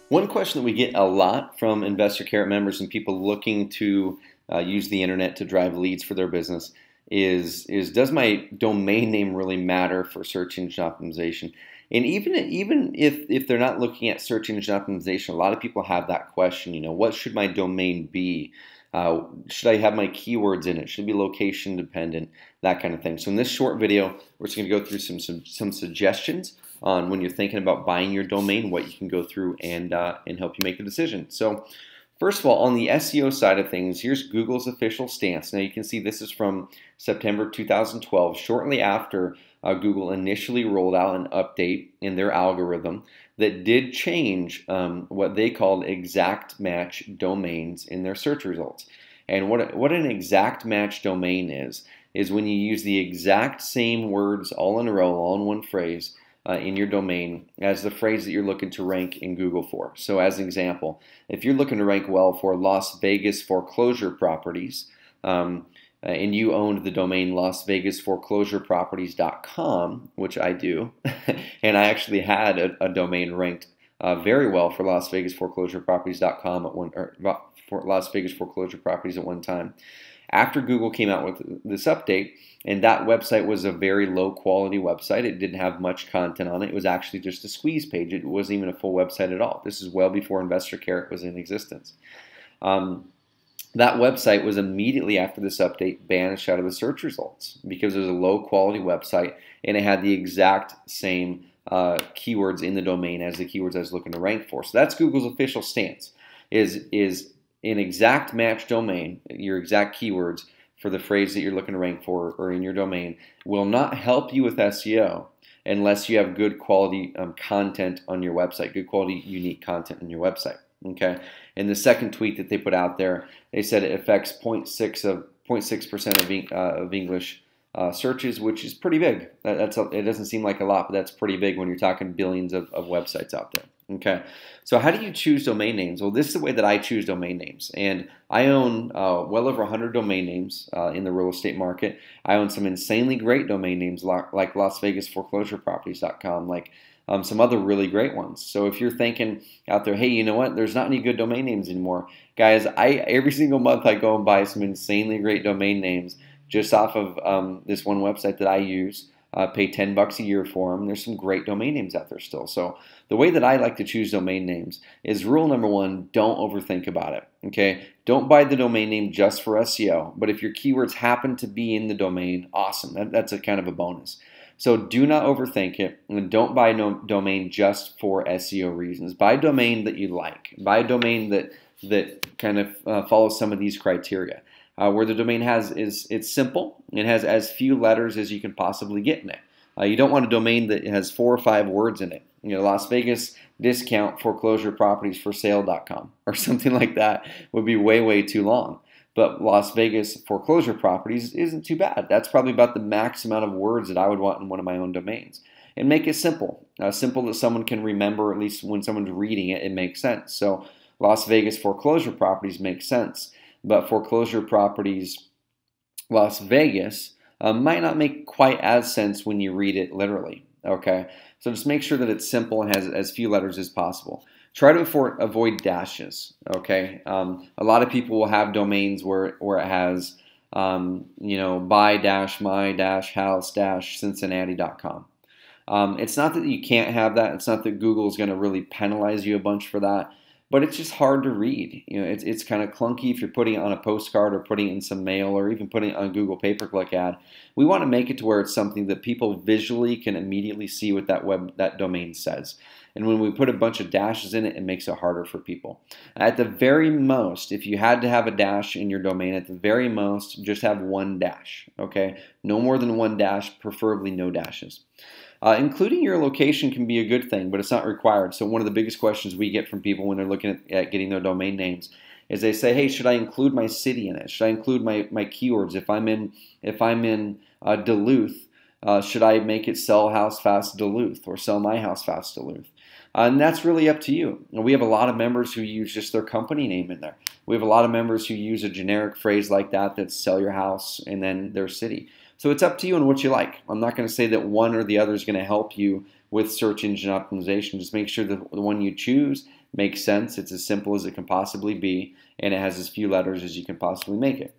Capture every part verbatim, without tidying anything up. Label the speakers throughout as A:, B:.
A: One question that we get a lot from Investor Carrot members and people looking to uh, use the internet to drive leads for their business is, is does my domain name really matter for search engine optimization? And even, even if, if they're not looking at search engine optimization, a lot of people have that question, you know, what should my domain be? Uh, should I have my keywords in it? Should it be location dependent? That kind of thing. So in this short video, we're just going to go through some, some, some suggestions on when you're thinking about buying your domain, what you can go through and, uh, and help you make the decision. So first of all, on the S E O side of things, here's Google's official stance. Now you can see this is from September two thousand twelve, shortly after uh, Google initially rolled out an update in their algorithm that did change um, what they called exact match domains in their search results. And what, what an exact match domain is, is when you use the exact same words all in a row, all in one phrase, Uh, in your domain as the phrase that you're looking to rank in Google for. So as an example, if you're looking to rank well for Las Vegas foreclosure properties, um, uh, and you owned the domain Las Vegas foreclosure properties dot com, which I do, and I actually had a, a domain ranked uh, very well for Las Vegas foreclosure properties dot com at one, or for Las Vegas foreclosure properties at one time. After Google came out with this update, and that website was a very low quality website, it didn't have much content on it, it was actually just a squeeze page, it wasn't even a full website at all. This is well before Investor Carrot was in existence. Um, that website was immediately after this update banished out of the search results because it was a low quality website and it had the exact same uh, keywords in the domain as the keywords I was looking to rank for. So that's Google's official stance, is, is an exact match domain, your exact keywords for the phrase that you're looking to rank for or in your domain, will not help you with S E O unless you have good quality um, content on your website, good quality unique content on your website. Okay. And the second tweet that they put out there, they said it affects zero point six of zero point six percent of, uh, of English uh, searches, which is pretty big. That, that's a, it doesn't seem like a lot, but that's pretty big when you're talking billions of, of websites out there. Okay, so how do you choose domain names? Well, this is the way that I choose domain names, and I own uh, well over one hundred domain names uh, in the real estate market. I own some insanely great domain names like Las Vegas foreclosure properties dot com, like um, some other really great ones. So if you're thinking out there, hey, you know what? There's not any good domain names anymore, guys. I every single month I go and buy some insanely great domain names just off of um, this one website that I use. Uh, pay ten bucks a year for them. There's some great domain names out there still. So the way that I like to choose domain names is rule number one, don't overthink about it. Okay, don't buy the domain name just for S E O, but if your keywords happen to be in the domain, awesome. That, that's a kind of a bonus. So do not overthink it, and don't buy no domain just for S E O reasons. Buy a domain that you like. Buy a domain that that kind of uh, follows some of these criteria. Uh, where the domain has is it's simple. It has as few letters as you can possibly get in it. Uh, you don't want a domain that has four or five words in it. You know, Las Vegas discount foreclosure properties for sale dot com or something like that would be way way too long. But Las Vegas foreclosure properties isn't too bad. That's probably about the max amount of words that I would want in one of my own domains. And make it simple, uh, simple that someone can remember. At least when someone's reading it, it makes sense. So Las Vegas foreclosure properties makes sense. But foreclosure properties Las Vegas uh, might not make quite as sense when you read it literally. Okay, so just make sure that it's simple and has as few letters as possible. Try to afford, avoid dashes. Okay, um, a lot of people will have domains where where it has um, you know buy dash my dash house dash Cincinnati dot com. Um, it's not that you can't have that. It's not that Google is going to really penalize you a bunch for that. But it's just hard to read. You know, it's it's kind of clunky if you're putting it on a postcard or putting it in some mail or even putting it on a Google pay-per-click ad. We want to make it to where it's something that people visually can immediately see what that web that domain says. And when we put a bunch of dashes in it, it makes it harder for people. At the very most, if you had to have a dash in your domain, at the very most, just have one dash. Okay, no more than one dash, preferably no dashes. Uh, including your location can be a good thing, but it's not required. So one of the biggest questions we get from people when they're looking at, at getting their domain names is they say, "Hey, should I include my city in it? Should I include my my keywords? If I'm in if I'm in uh, Duluth, uh, should I make it sell house fast Duluth or sell my house fast Duluth?" Uh, and that's really up to you. And we have a lot of members who use just their company name in there. We have a lot of members who use a generic phrase like that, that's sell your house and then their city. So it's up to you and what you like. I'm not going to say that one or the other is going to help you with search engine optimization. Just make sure that the one you choose makes sense. It's as simple as it can possibly be, and it has as few letters as you can possibly make it.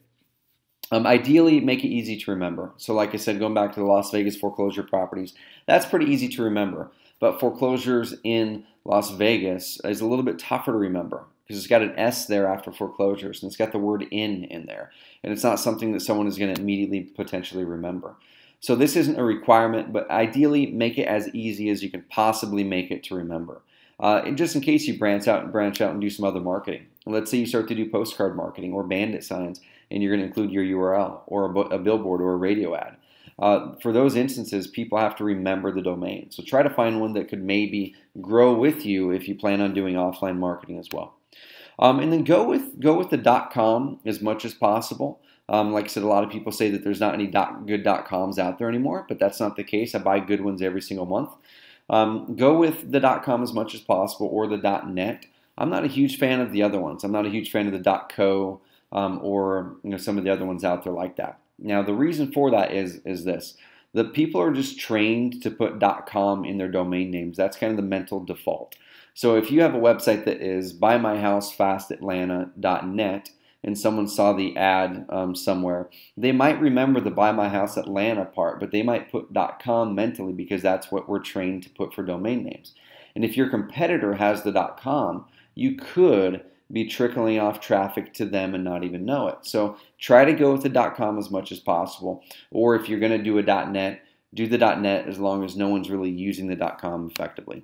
A: Um, ideally, make it easy to remember. So like I said, going back to the Las Vegas foreclosure properties, that's pretty easy to remember. But foreclosures in Las Vegas is a little bit tougher to remember because it's got an S there after foreclosures, and it's got the word in in there. And it's not something that someone is going to immediately potentially remember. So this isn't a requirement, but ideally make it as easy as you can possibly make it to remember. Uh, and just in case you branch out and branch out and do some other marketing. Let's say you start to do postcard marketing or bandit signs, and you're going to include your U R L or a, a billboard or a radio ad. Uh, for those instances, people have to remember the domain. So try to find one that could maybe grow with you if you plan on doing offline marketing as well. Um, and then go with go with the .com as much as possible. Um, like I said, a lot of people say that there's not any dot, good .coms out there anymore, but that's not the case. I buy good ones every single month. Um, go with the .com as much as possible or the .net. I'm not a huge fan of the other ones. I'm not a huge fan of the .co um, or you know some of the other ones out there like that. Now, the reason for that is is this. The people are just trained to put .com in their domain names. That's kind of the mental default. So if you have a website that is buy my house fast atlanta dot net and someone saw the ad um, somewhere, they might remember the buy my house atlanta part, but they might put .com mentally because that's what we're trained to put for domain names. And if your competitor has the .com, you could be trickling off traffic to them and not even know it. So try to go with the .com as much as possible. Or if you're going to do a .net, do the .net as long as no one's really using the .com effectively.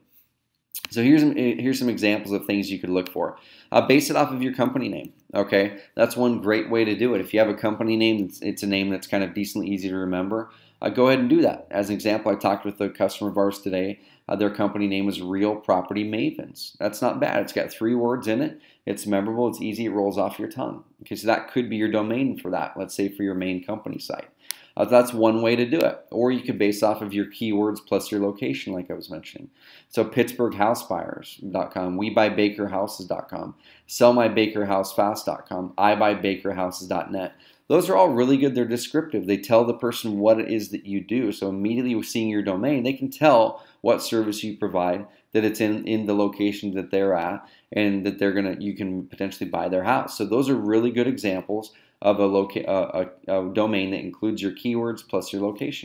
A: So here's some, here's some examples of things you could look for. Uh, base it off of your company name. Okay, that's one great way to do it. If you have a company name, it's, it's a name that's kind of decently easy to remember. Uh, go ahead and do that. As an example, I talked with a customer of ours today. Uh, their company name is Real Property Mavens. That's not bad. It's got three words in it. It's memorable. It's easy. It rolls off your tongue. Okay, so that could be your domain for that. Let's say for your main company site. Uh, that's one way to do it. Or you could base off of your keywords plus your location, like I was mentioning. So Pittsburgh House Buyers dot com, We Buy Baker Houses dot com, Sell My Baker House Fast dot com, I Buy Baker Houses dot net. Those are all really good. They're descriptive. They tell the person what it is that you do. So immediately with seeing your domain, they can tell what service you provide, that it's in, in the location that they're at, and that they're gonna you can potentially buy their house. So those are really good examples of a, loca uh, a, a domain that includes your keywords plus your location.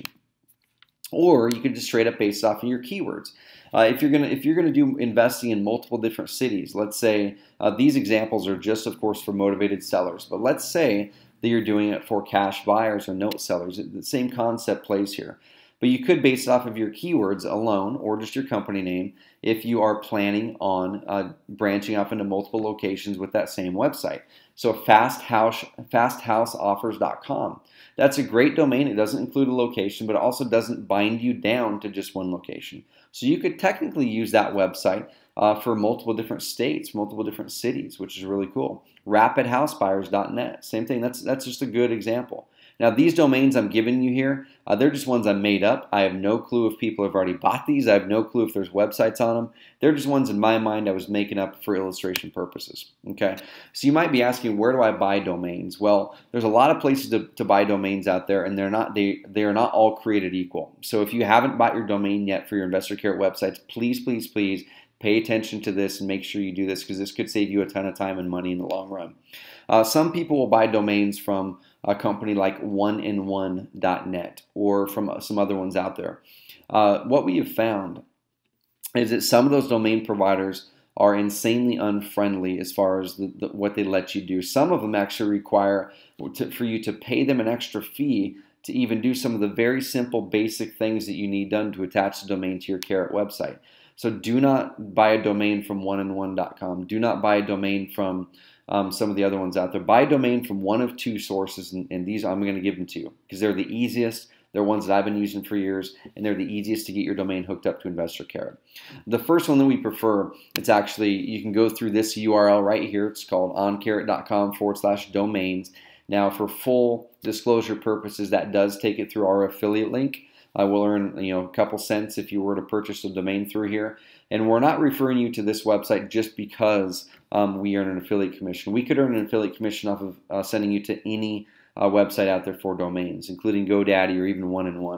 A: Or you could just straight up base off of your keywords. Uh, if you're gonna if you're gonna do investing in multiple different cities, let's say uh, these examples are just, of course, for motivated sellers. But let's say that you're doing it for cash buyers or note sellers. The same concept plays here. But you could base it off of your keywords alone or just your company name if you are planning on uh, branching off into multiple locations with that same website. So fast house fast house offers dot com. That's a great domain. It doesn't include a location, but it also doesn't bind you down to just one location. So you could technically use that website uh, for multiple different states, multiple different cities, which is really cool. rapid house buyers dot net. Same thing. That's, that's just a good example. Now, these domains I'm giving you here, uh, they're just ones I made up. I have no clue if people have already bought these. I have no clue if there's websites on them. They're just ones in my mind I was making up for illustration purposes. Okay, so you might be asking, where do I buy domains? Well, there's a lot of places to, to buy domains out there, and they're not they they are not all created equal. So if you haven't bought your domain yet for your Investor Carrot websites, please, please, please pay attention to this and make sure you do this, because this could save you a ton of time and money in the long run. Uh, some people will buy domains from a company like one in one dot net or from some other ones out there. Uh, what we have found is that some of those domain providers are insanely unfriendly as far as the, the, what they let you do. Some of them actually require to, for you to pay them an extra fee to even do some of the very simple basic things that you need done to attach the domain to your Carrot website. So do not buy a domain from one in one dot com. Do not buy a domain from um, some of the other ones out there. Buy a domain from one of two sources, and, and these I'm going to give them to you because they're the easiest. They're ones that I've been using for years, and they're the easiest to get your domain hooked up to Investor Carrot. The first one that we prefer, it's actually, you can go through this U R L right here. It's called oncarrot.com forward slash domains. Now, for full disclosure purposes, that does take it through our affiliate link. I will earn you know a couple cents if you were to purchase a domain through here. And we're not referring you to this website just because um, we earn an affiliate commission. We could earn an affiliate commission off of uh, sending you to any uh, website out there for domains, including GoDaddy or even one in one.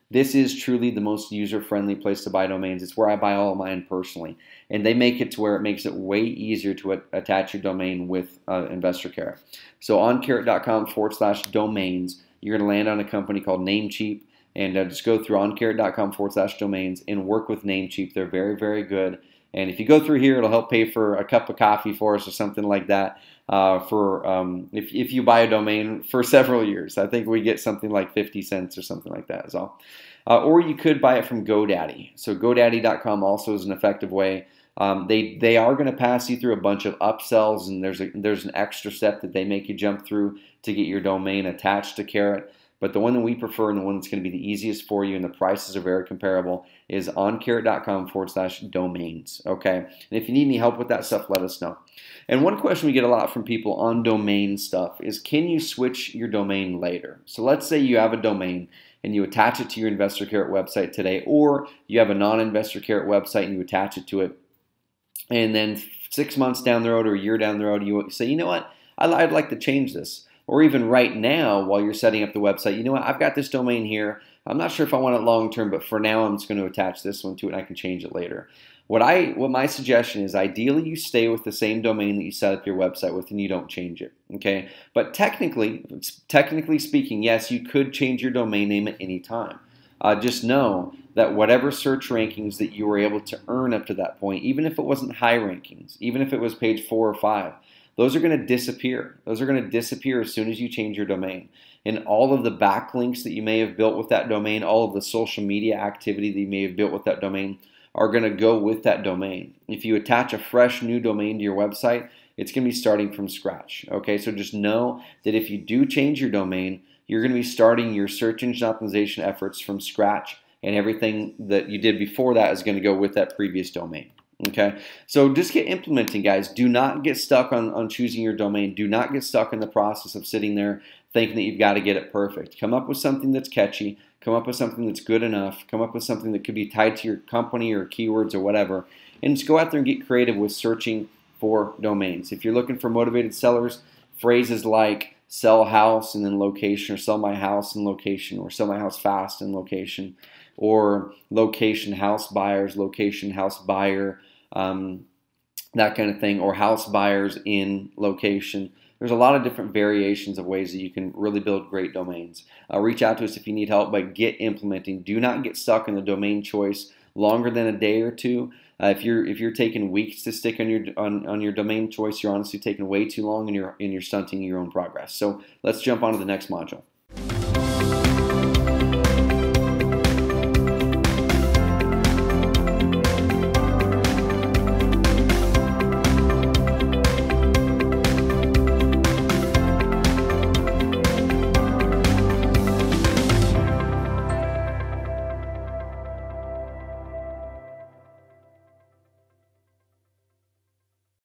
A: This is truly the most user-friendly place to buy domains. It's where I buy all of mine personally. And they make it to where it makes it way easier to a- attach your domain with uh, InvestorCarrot. So on carrot.com forward slash domains, you're going to land on a company called Namecheap. And uh, just go through oncarrot.com forward slash domains and work with Namecheap. They're very, very good. And if you go through here, it'll help pay for a cup of coffee for us or something like that. Uh, for um, if, if you buy a domain for several years, I think we get something like fifty cents or something like that is all. Uh, or you could buy it from GoDaddy. So GoDaddy dot com also is an effective way. Um, they they are going to pass you through a bunch of upsells, and there's a, there's an extra step that they make you jump through to get your domain attached to Carrot. But the one that we prefer and the one that's going to be the easiest for you and the prices are very comparable is oncarrot.com forward slash domains. Okay. And if you need any help with that stuff, let us know. And one question we get a lot from people on domain stuff is, can you switch your domain later? So let's say you have a domain and you attach it to your InvestorCarrot website today, or you have a non-InvestorCarrot website and you attach it to it. And then six months down the road or a year down the road, you say, you know what, I'd like to change this. Or even right now, while you're setting up the website, you know what, I've got this domain here. I'm not sure if I want it long term, but for now, I'm just going to attach this one to it and I can change it later. What I, what my suggestion is, ideally you stay with the same domain that you set up your website with and you don't change it, okay? But technically, technically speaking, yes, you could change your domain name at any time. Uh, just know that whatever search rankings that you were able to earn up to that point, even if it wasn't high rankings, even if it was page four or five, those are going to disappear. Those are going to disappear as soon as you change your domain. And all of the backlinks that you may have built with that domain, all of the social media activity that you may have built with that domain are going to go with that domain. If you attach a fresh new domain to your website, it's going to be starting from scratch. Okay, so just know that if you do change your domain, you're going to be starting your search engine optimization efforts from scratch, and everything that you did before that is going to go with that previous domain. Okay, so just get implementing, guys. Do not get stuck on, on choosing your domain. Do not get stuck in the process of sitting there thinking that you've got to get it perfect. Come up with something that's catchy. Come up with something that's good enough. Come up with something that could be tied to your company or keywords or whatever. And just go out there and get creative with searching for domains. If you're looking for motivated sellers, phrases like sell house and then location, or sell my house and location, or sell my house fast and location, or location house buyers, location house buyer, um, that kind of thing, or house buyers in location. There's a lot of different variations of ways that you can really build great domains. Uh, reach out to us if you need help, but get implementing. Do not get stuck in the domain choice longer than a day or two. Uh, if you're if you're taking weeks to stick on your on, on your domain choice, you're honestly taking way too long, and you're and you're stunting your own progress. So let's jump on to the next module.